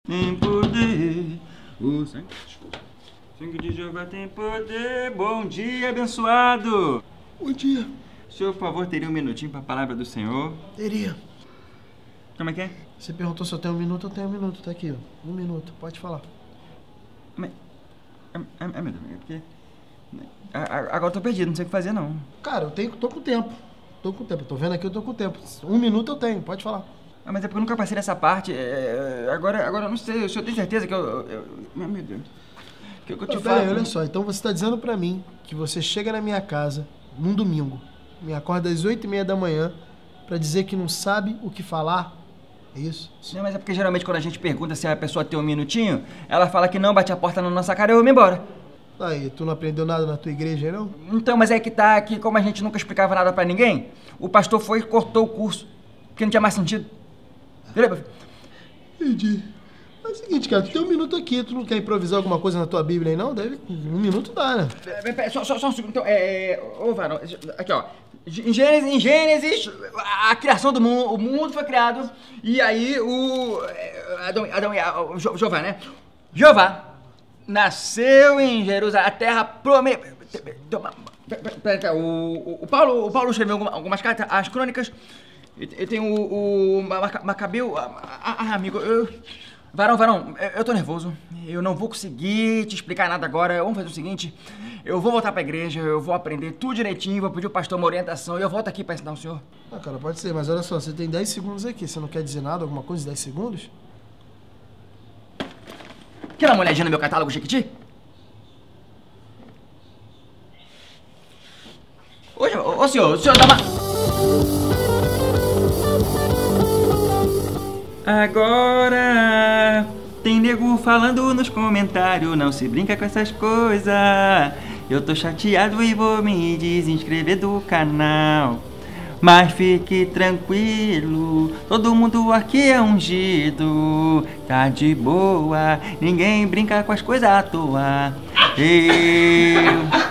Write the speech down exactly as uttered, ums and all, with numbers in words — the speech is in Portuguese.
tem poder. O sangue, o sangue de Jeová tem poder. Bom dia, abençoado. Bom dia. O senhor, por favor, teria um minutinho para a palavra do Senhor? Teria. Como é que é? Você perguntou se eu tenho um minuto, eu tenho um minuto. Tá aqui, ó. Um minuto, pode falar. Mas... É, é, meu Deus, é porque... Agora eu tô perdido, não sei o que fazer, não. Cara, eu tenho, tô com tempo. Tô com tempo. Tô vendo aqui, eu tô com tempo. Um minuto eu tenho, pode falar. Ah, mas é porque eu nunca passei nessa parte. É, agora, agora eu não sei, o senhor tem certeza que eu... eu, eu meu Deus. Que, que eu te Ah, falo... peraí, olha só. Então você tá dizendo pra mim que você chega na minha casa num domingo, me acorda às oito e meia da manhã pra dizer que não sabe o que falar? É isso? Não, mas é porque geralmente quando a gente pergunta se a pessoa tem um minutinho, ela fala que não, bate a porta na nossa cara e eu vou embora. Aí, tu não aprendeu nada na tua igreja aí, não? Então, mas é que tá que como a gente nunca explicava nada pra ninguém, o pastor foi e cortou o curso, porque não tinha mais sentido. Entendeu? Entendi. É o seguinte, cara, tu tem um minuto aqui, tu não quer improvisar alguma coisa na tua Bíblia aí, não? Deve... Um minuto dá, né? Pera, pera, só, só, só um segundo, então, é... Ô, varão, aqui, ó. Em Gênesis, em Gênesis, a criação do mundo, o mundo foi criado, e aí o... Adão, Adão e o Jeová, né? Jeová nasceu em Jerusalém, a terra prometida... O, o, Paulo, o Paulo escreveu algumas cartas, as crônicas, eu tenho o, o Macabeu... Ah, amigo, eu... Varão, varão, eu tô nervoso, eu não vou conseguir te explicar nada agora. Vamos fazer o seguinte, eu vou voltar pra igreja, eu vou aprender tudo direitinho, vou pedir ao pastor uma orientação e eu volto aqui pra ensinar o senhor. Ah, cara, pode ser, mas olha só, você tem dez segundos aqui, você não quer dizer nada, alguma coisa em dez segundos? Quer dar uma olhadinha no meu catálogo, Jequiti? Ô, ô, senhor, o senhor dá uma... Agora tem nego falando nos comentários, não se brinca com essas coisas. Eu tô chateado e vou me desinscrever do canal. Mas fique tranquilo, todo mundo aqui é ungido. Tá de boa, ninguém brinca com as coisas à toa. Eu...